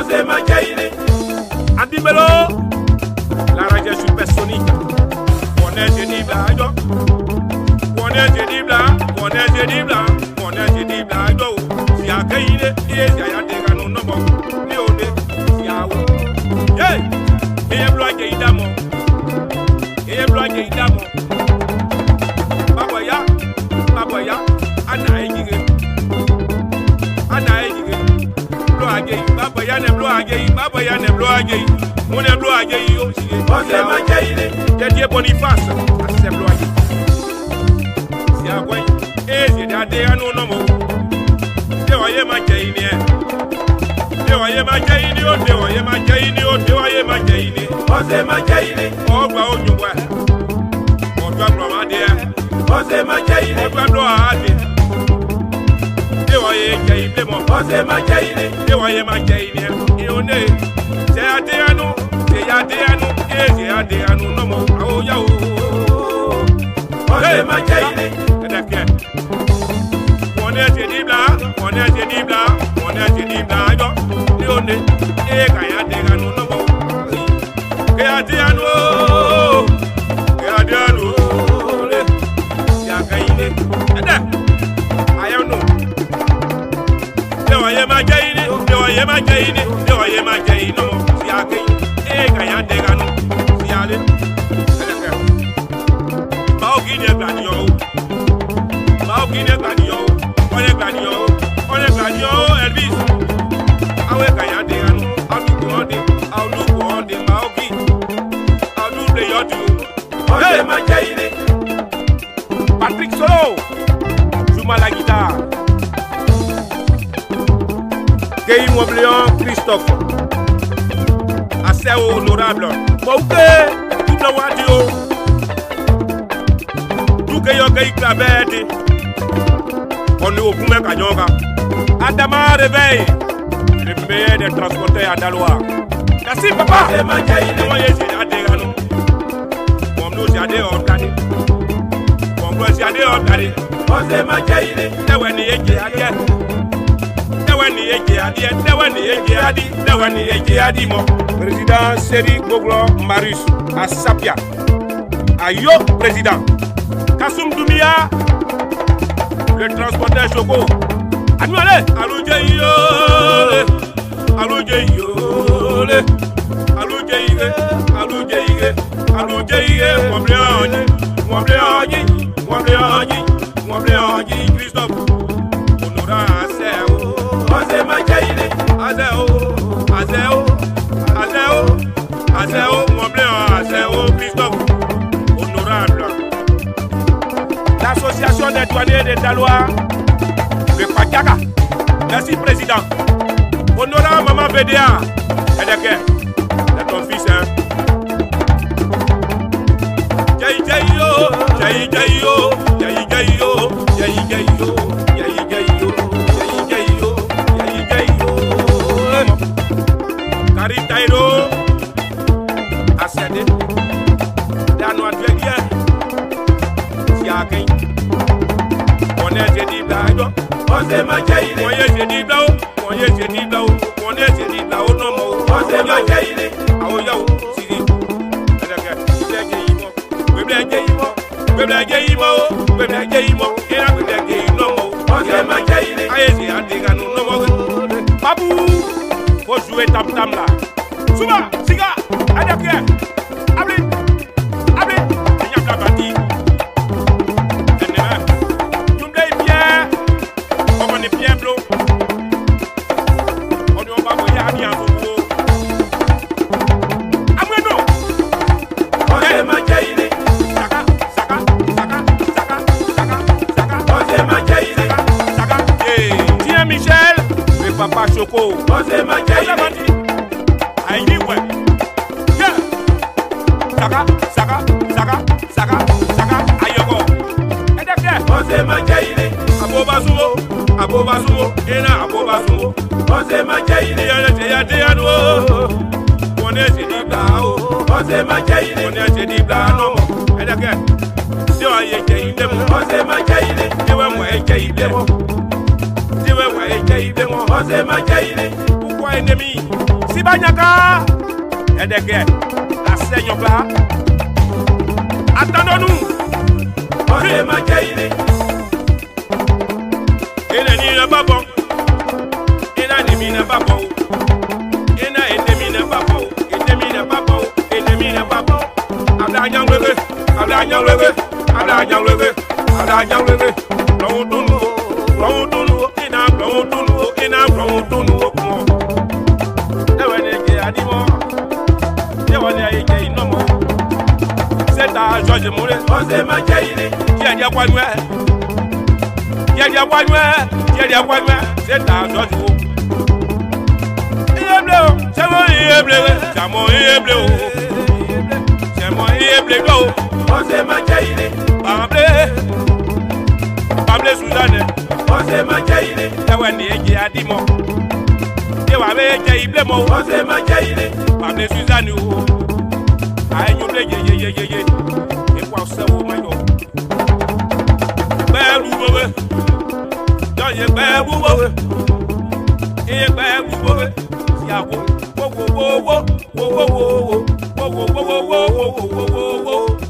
José Majaine. Andimelo, la radio supersonique. On est génie blanc. On est génie blanc. On est génie blanc. On est génie blanc. Si à Kaine, il y a des canons non bon. Léoné, si à où. Hey, et un blanc qui est d'amont. Et un blanc qui est d'amont. Baboya, Anna Egg. Anna Egg. Baboya ne bloagei. Mon ne bloagei aussi. José Majaine. Dédié Boniface. À ce bloagei. Si à quoi? Eh, c'est des anneaux non mo. Devoyez Majaine. Devoyez Majaine. Devoyez Majaine. Devoyez Majaine. José Majaine. Oh, bah, on y voit. On doit bloader. José Majaine. On doit bloader. Devoyez Majaine. José Majaine. Devoyez Majaine. Et on est. C'est à des anneaux. C'est à des anneaux. Et c'est à des anneaux non mo. Oh, yao. José Majaine. On est génie blanc. On est génie blanc. On est génie blanc. Et on est. Et quand il y a des anneaux non mo. Et à des anneaux. Et à des anneaux. Devoyez Majaine. Devoyez Majaine. Si à qui et quand il y a des canons, si allez. Maoguine Glanio. Maoguine Glanio. On est Glanio. On est Glanio, Elvis. Ah ouais, quand il y a des canons, à nous couronner, Maogi. À nous de Yodu. José Majaine. Patrick Solo. Joue la guitare. Guy Moblion Christophe. Assez honorable. Mouké, tout le wadio. Tout que yoga clabede. On est au Boumé Kanyonga. Adama réveille. Le meilleur des transporteurs à Daloa. Merci papa. José Majaine. Moi j'ai adhéré. Mon nom j'ai adhéré. Mon nom j'ai adhéré. José Majaine. Dewani yeke adie. Dewani yeke adi mo. Président Seri Goglo Marius à Sapia. Ayo président. Kassoum Doumia. Le transporteur Choco. Annuale. Alouje yo. Alouje yo. Alouje ige. Alouje ige. Alouje ige. Mwambleonji. Christophe. Honora Aseo. José Majaine. Aseo, Christophe, honorable. L'association des douaniers de Daloa, le Kwakaka. Merci, président. Honorable Maman VDA. C'est ton fils, hein. Caritairo, Assede, Dano Advelia, Siakin, on est génie blanc, José Majaine. on est génie blanc, on est génie blanc, on est génie blanc, non, non, José Majaine. ah, yo, Siri, José Majaine. Babou, faut jouer tam-tam là. Souba, siga, adakye, abli, Nyakabati. Yumde bien, on est bien blo. On ne va pas y aller en vous. Ameno. José Majaine. Saka. José Majaine. Saka. Tiens Michel, le papa Choco. José Majaine. Aïe-ouais. Yeah. Saka. Ayogo. Edeke. José Majaine. Abobazumo. Ena abobazumo. José Majaine. Yadeyano. On est génie blanc. José Majaine. On est génie blanc. Non. Edeke. Diwa yeke idemo. José Majaine. Diwa mo yeke idemo. José Majaine. quoi ennemi. Si Banyaka, et des guerres, la seigneur là. Attendons-nous. On est majaïne. Et l'ennemi n'est pas bon. Et l'ennemi n'est pas bon. Et l'ennemi n'est pas bon. Ennemi n'est pas bon. Ennemi n'est pas bon. Ablayan levé. Ablayan levé. Ablayan levé. Ablayan levé. Blon tout nouveau. Blon tout nouveau. Ina blon tout nouveau. Ina blon tout nouveau. C'est à Georges Moulin. On est majaïne. Qui a dit à quoi nous est? Qui a dit à quoi nous est? Qui a dit à quoi nous est? C'est à Georges Moulin. Il est bleu. C'est moi, il est bleu. C'est moi, il est bleu. C'est moi, il est bleu. On est majaïne. Pamble Suzanne. On est majaïne. C'est ouais, ni a dit moi. C'est ouais, mais il bleu moi. On est majaïne. Pamble Suzanne. Aïe, nous bleu, et quoi ça, oh my God. Belle ou mauvais. Dans les belles ou mauvais. Et belle ou mauvais. Yahoo. Wo wo wo wo wo wo wo wo wo wo wo wo wo wo wo wo.